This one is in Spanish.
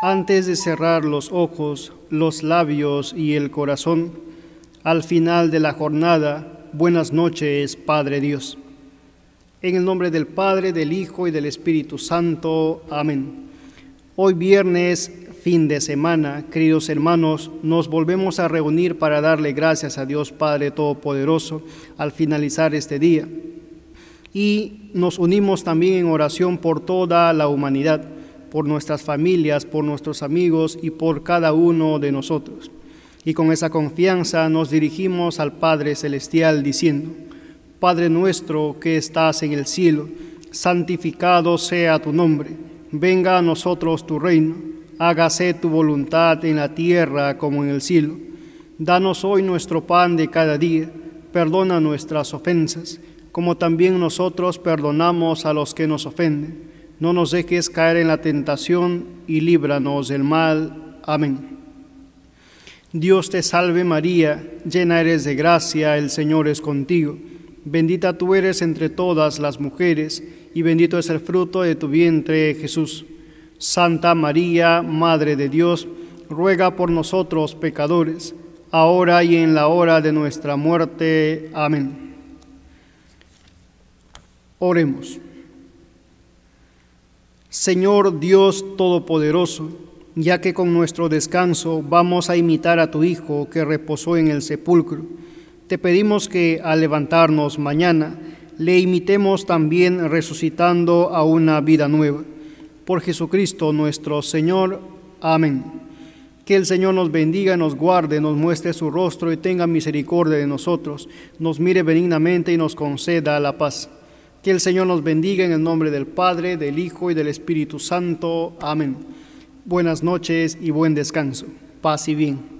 Antes de cerrar los ojos, los labios y el corazón, al final de la jornada, buenas noches, Padre Dios. En el nombre del Padre, del Hijo y del Espíritu Santo. Amén. Hoy viernes, fin de semana, queridos hermanos, nos volvemos a reunir para darle gracias a Dios Padre Todopoderoso al finalizar este día. Y nos unimos también en oración por toda la humanidad, por nuestras familias, por nuestros amigos y por cada uno de nosotros. Y con esa confianza nos dirigimos al Padre Celestial diciendo: Padre nuestro que estás en el cielo, santificado sea tu nombre. Venga a nosotros tu reino. Hágase tu voluntad en la tierra como en el cielo. Danos hoy nuestro pan de cada día. Perdona nuestras ofensas, como también nosotros perdonamos a los que nos ofenden. No nos dejes caer en la tentación y líbranos del mal. Amén. Dios te salve María, llena eres de gracia, el Señor es contigo. Bendita tú eres entre todas las mujeres, y bendito es el fruto de tu vientre, Jesús. Santa María, Madre de Dios, ruega por nosotros pecadores, ahora y en la hora de nuestra muerte. Amén. Oremos. Señor Dios Todopoderoso, ya que con nuestro descanso vamos a imitar a tu Hijo que reposó en el sepulcro, te pedimos que al levantarnos mañana le imitemos también resucitando a una vida nueva. Por Jesucristo nuestro Señor. Amén. Que el Señor nos bendiga, nos guarde, nos muestre su rostro y tenga misericordia de nosotros, nos mire benignamente y nos conceda la paz. Que el Señor nos bendiga en el nombre del Padre, del Hijo y del Espíritu Santo. Amén. Buenas noches y buen descanso. Paz y bien.